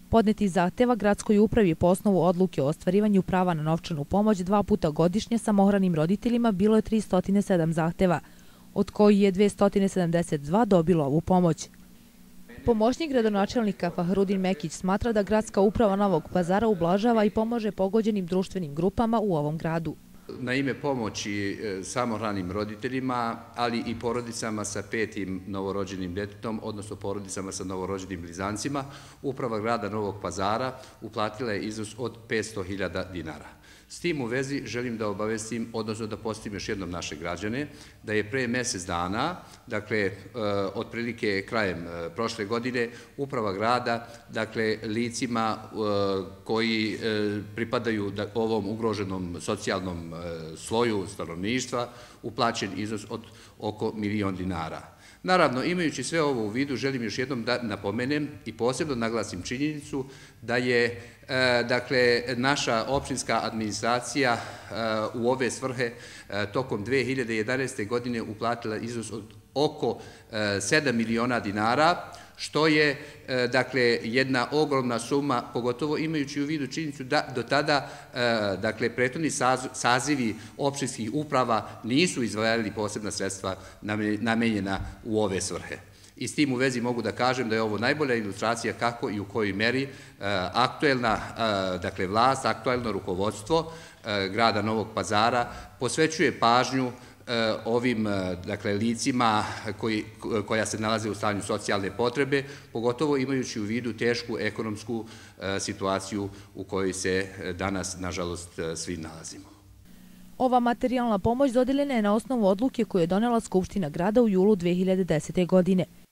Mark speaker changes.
Speaker 1: Podneti zahteva gradskoj upravi po osnovu odluke o ostvarivanju prava na novčanu pomoć 2 puta godišnje samohranim roditeljima bilo je 307 zahteva, od kojih je 272 dobilo ovu pomoć. Pomoćnik gradonačelnika Fahrudin Mekić smatra da gradska uprava Novog Pazara ublažava i pomaže pogođenim društvenim grupama u ovom gradu.
Speaker 2: Na ime pomoći samohranim roditeljima, ali i porodicama sa 5. novorođenim detetom, odnosno porodicama sa novorođenim blizancima, uprava grada Novog Pazara uplatila je iznos od 500.000 dinara. S tim u vezi želim da obavestim, odnosno da podsjetim još jednom naše građane, da je pre mjesec dana, dakle, otprilike krajem prošle godine, uprava grada, dakle, licima koji pripadaju ovom ugroženom socijalnom sloju stanovništva, uplaćen iznos od oko 1.000.000 dinara. Naravno, imajući sve ovo u vidu, želim još jednom da napomenem i posebno naglasim činjenicu da je dakle, naša opštinska administracija u ove svrhe tokom 2011. godine uplatila iznos od oko 7 miliona dinara, što je dakle, jedna ogromna suma, pogotovo imajući u vidu činjenicu da do tada dakle, prethodni sazivi opštinskih uprava nisu izdvajali posebna sredstva namenjena u ove svrhe. I s tim u vezi mogu da kažem da je ovo najbolja ilustracija kako i u kojoj meri aktuelna dakle, vlast, aktuelno rukovodstvo grada Novog Pazara posvećuje pažnju ovim dakle, licima koja se nalaze u stanju socijalne potrebe, pogotovo imajući u vidu tešku ekonomsku situaciju u kojoj se danas, nažalost, svi nalazimo.
Speaker 1: Ova materijalna pomoć dodeljena je na osnovu odluke koju je donela Skupština grada u julu 2010. godine.